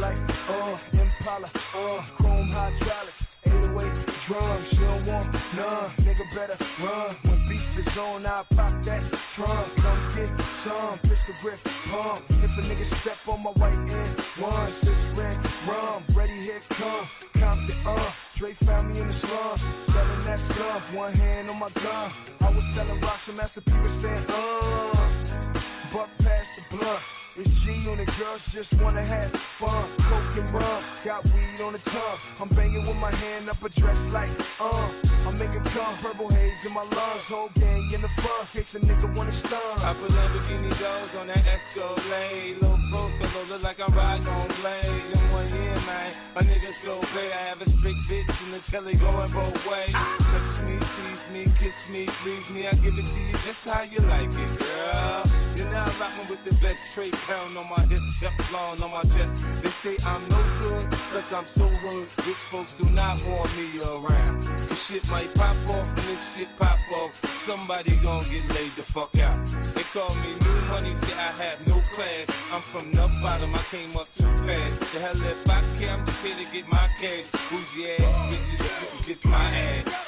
like, Impala, chrome hydraulics, 808 drums, she don't want none, nigga better run. When beef is on, I pop that trunk, come get some, pistol grip, pump. If a nigga step on my white end, one, 6 red rum, ready, here come, Compton, Dre found me in the slums, selling that stuff, one hand on my gun. I was selling rocks and Master P was saying, buck past the blunt. It's G on the girls just wanna have fun. Coke and rum, got weed on the tongue. I'm banging with my hand up a dress like, I'm making cum, purple haze in my lungs. Whole gang in the front, case a nigga wanna stun. I put Lamborghini doors on that Escalade. Low pro solo, look like I'm riding on blades. In 1 year, man, a nigga so great. I have a strict bitch in the telly going both ways. Touch me, tease me, kiss me, please me. I give it to you just how you like it, girl. You're now rocking with the best trade. Pound on my hip, Teflon on my chest. They say I'm no good, cause I'm so rude. Rich folks do not want me around. This shit might pop off, and if shit pop off, somebody gon' get laid the fuck out. They call me new money, say I have no class. I'm from the bottom, I came up too fast. The hell if I care, I'm just here to get my cash. Bougie ass bitches, you can kiss my ass.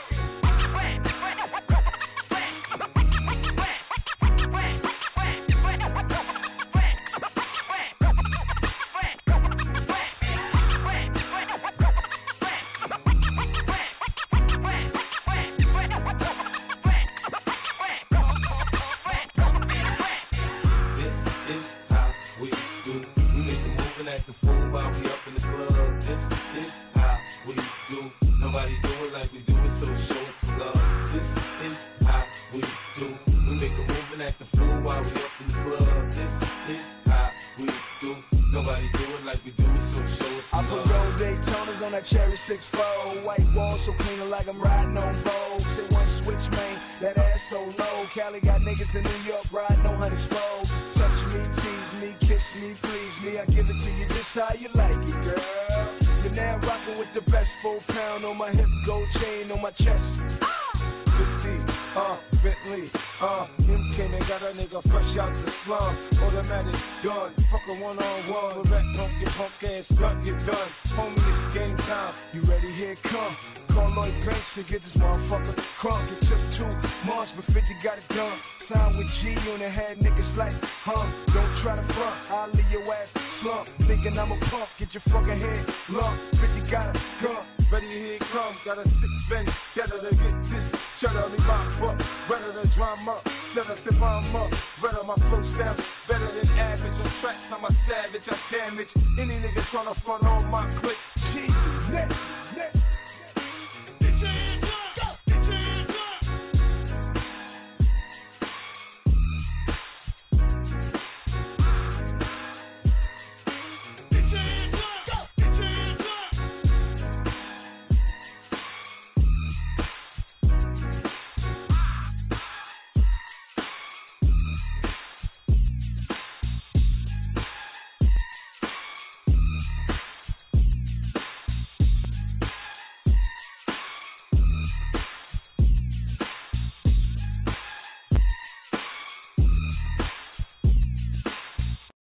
The fool while we up in the club. This is how we do. Nobody do it like we do it, so show us some love. This is how we do. We make a move and act the fool while we up in the club. This is how we do. Nobody do it like we do it, so show us some love. I put roll Daytonas on that cherry 6-4. White walls so clean like I'm riding on Vogue. Say one switch, man, that ass so low. Cali got niggas in New York riding on 100 spokes. Touch me, tease me, kiss me, please me. I give it to you just how you like it, girl. You're now rocking with the best 4 pound on my hip, gold chain on my chest. 50, Bentley, him came and got a nigga fresh out the slum. Automatic gun, fuck a one-on-one. With that punk, your punk ass stunt, get done. Homie, it's game time, you ready, here it come. Call Lloyd Banks and get this motherfucker crunk. It took 2 months, but 50 got it done. Signed with G on the head, niggas like, don't try to front, I'll leave your ass slump. Thinking I'm a punk, get your fucking head lump. 50 got a gun, ready, here it comes. Got a sick bend, better to get this cheddar in my butt. Better to drum up, set us if I'm up. Better my flow sounds better than average. On tracks, I'm a savage, I damage any nigga tryna front on my click. G, next.